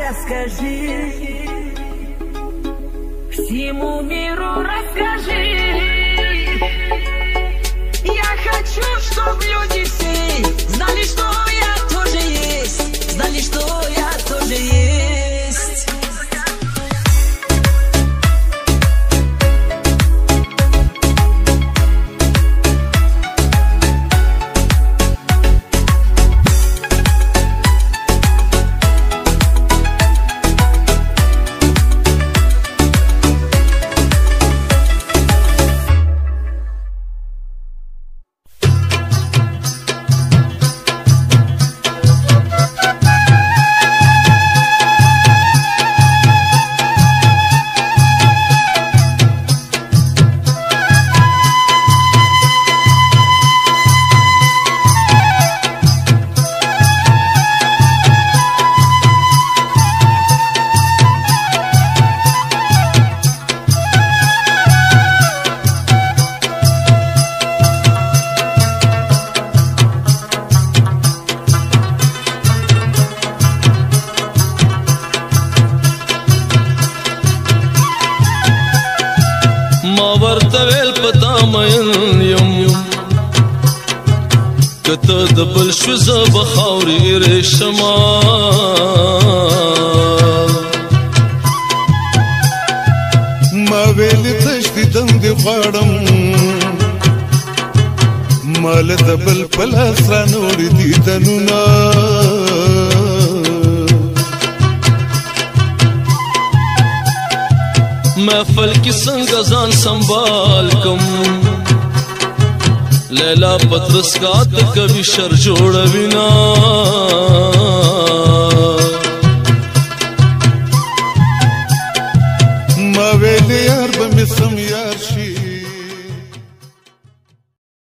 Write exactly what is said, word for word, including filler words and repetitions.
расскажи, всему миру расскажи. Я хочу, чтобы люди все знали, что я тоже есть, знали, что я тоже есть. ورتویل پتا مین یم کته د بل شو زب خاورې ریشما ما ویل تشدیدم دی غواړم مال د بل پلاس را نوړي دي تنونه محفل کی څنګه ځان سنبال کم لیلا پترس کا ته کبھی شر جوړوینا